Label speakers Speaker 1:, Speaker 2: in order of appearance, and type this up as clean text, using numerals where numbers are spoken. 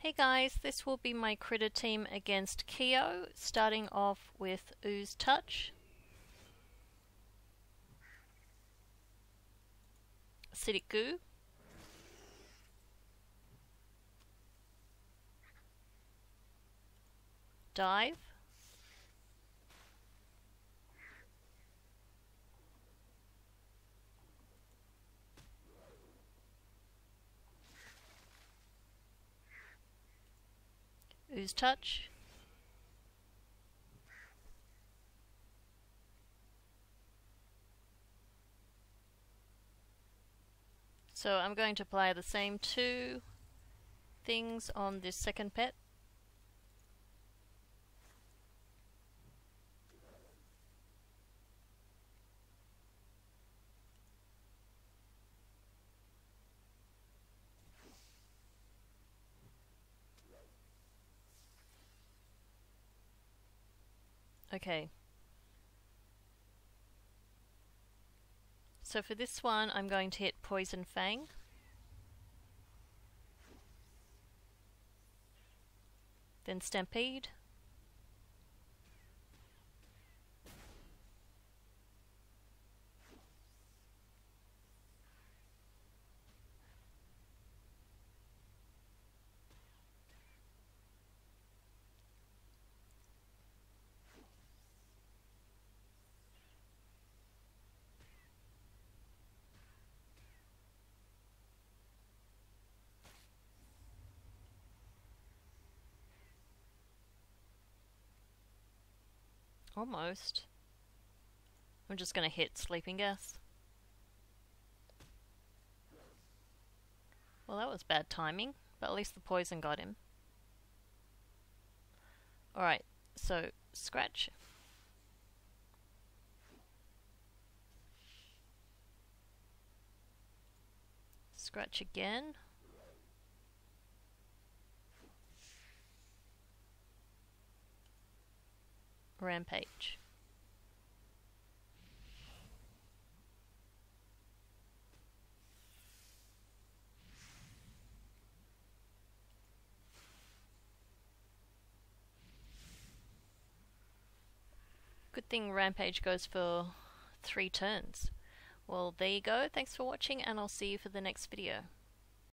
Speaker 1: Hey guys, this will be my critter team against Keeyo, starting off with Ooze Touch, Acidic Goo, Dive, Ooze Touch, so I'm going to apply the same two things on this second pet. Okay. So for this one, I'm going to hit Poison Fang. Then Stampede. Almost. I'm just going to hit Sleeping Gas. Well, that was bad timing, but at least the poison got him. Alright, so Scratch. Scratch again. Rampage. Good thing Rampage goes for 3 turns. Well, there you go. Thanks for watching, and I'll see you for the next video.